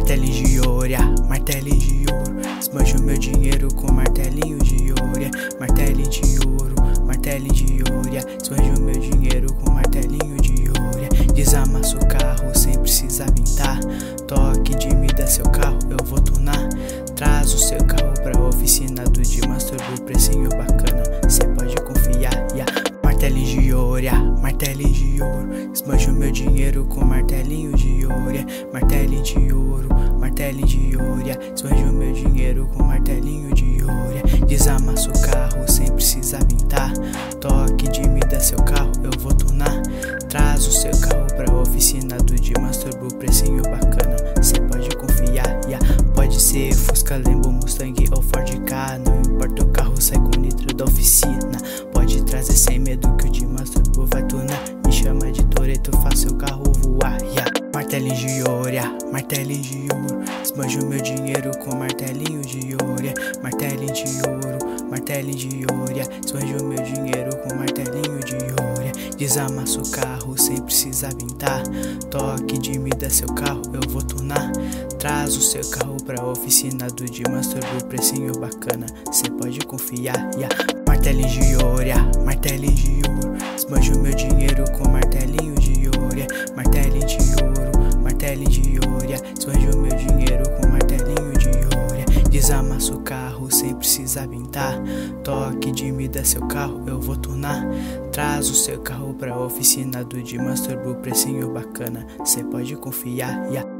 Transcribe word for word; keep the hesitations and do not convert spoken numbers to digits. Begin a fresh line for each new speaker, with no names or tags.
Martelinho de ouro, yeah, martelinho de ouro. Esbanjo meu dinheiro com martelinho de ouro, yeah, martelinho de ouro, martelinho de ouro, yeah. Esbanjo meu dinheiro com martelinho de ouro, yeah. Desamassa o carro sem precisar pintar. Toque de me dá seu carro, eu vou tunar. Traz o seu carro pra oficina do Dimas Turbo, precinho bacana, cê pode confiar, yeah. Martelinho de ouro, yeah, martelinho de ouro. Esbanjo meu dinheiro com martelinho de ouro, yeah, martelinho de ouro, martelinho de ouro, yeah. Esbanjo meu dinheiro com martelinho de ouro, yeah. Desamassa o carro sem precisar pintar. Toque de me dá seu carro, eu vou tunar. Traz o seu carro pra oficina do Dimas Turbo, precinho bacana, cê pode confiar, yeah. Pode ser Fusca, Lambo, Mustang ou Ford Ka, não importa o carro, sai com nitro da oficina. Pode trazer sem medo que o Dimas Turbo vai tunar. Me chama de Toretto, faz seu carro voar, yeah. Martelinho de ouro, yeah, martelinho de ouro. Esbanjo meu dinheiro com martelinho de ouro, yeah, martelinho de ouro, martelinho de ouro, yeah. Esbanjo meu dinheiro com martelinho de ouro, yeah. Desamassa o carro sem precisar pintar. Toque de me dá seu carro, eu vou tunar. Traz o seu carro pra oficina do Dimas Turbo, precinho bacana, cê pode confiar, yeah. Martelinho de ouro, yeah, martelinho de ouro. Esbanjo meu dinheiro com martelinho de ouro, yeah, martelinho de ouro, martelinho de ouro, yeah. Esbanjo meu dinheiro com martelinho de ouro, yeah. Desamassa o carro sem precisar pintar. Toque de me dá seu carro, eu vou tunar. Traz o seu carro pra oficina do Dimas Turbo, precinho bacana, cê pode confiar, yeah.